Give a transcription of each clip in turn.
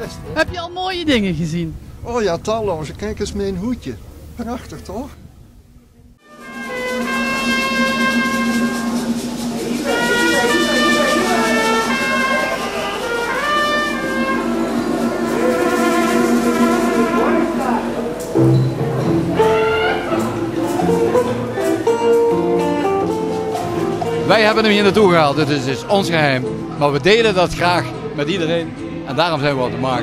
best. Heb je al mooie dingen gezien? Oh ja, talloze. Kijk eens mijn hoedje. Prachtig toch? Wij hebben hem hier naartoe gehaald, dit is ons geheim. Maar we delen dat graag met iedereen en daarom zijn we op de markt.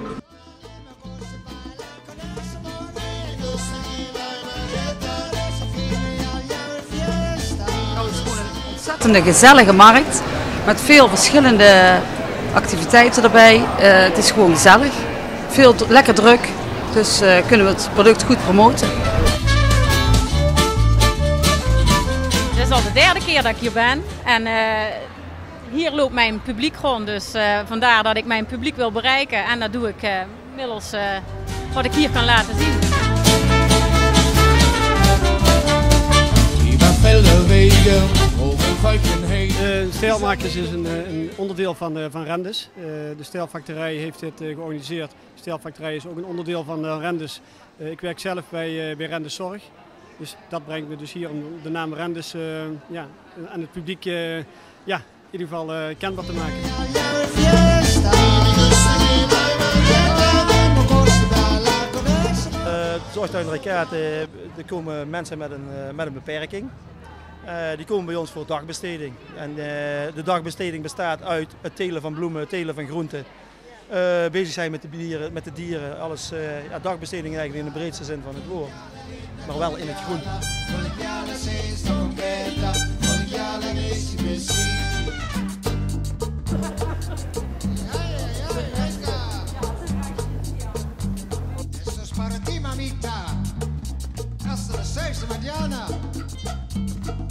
Het is gewoon een ontzettende gezellige markt met veel verschillende activiteiten erbij. Het is gewoon gezellig, lekker druk, dus kunnen we het product goed promoten. Dit is al de derde keer dat ik hier ben en hier loopt mijn publiek rond, dus vandaar dat ik mijn publiek wil bereiken en dat doe ik middels wat ik hier kan laten zien. Stijlmakers is een onderdeel van Rendus. De Stijlfactorij heeft dit georganiseerd. De Stijlfactorij is ook een onderdeel van Rendus. Ik werk zelf bij Rendus Zorg. Dus dat brengt me dus hier om de naam Rendus aan het publiek in ieder geval kenbaar te maken. Zorgtuin Rikaat, er komen mensen met een beperking. Die komen bij ons voor dagbesteding. En de dagbesteding bestaat uit het telen van bloemen, het telen van groenten. Bezig zijn met de dieren, alles, dagbesteding eigenlijk in de breedste zin van het woord. Maar wel in het groen. Eso es para ti, mamita. Hasta las 6 de mañana.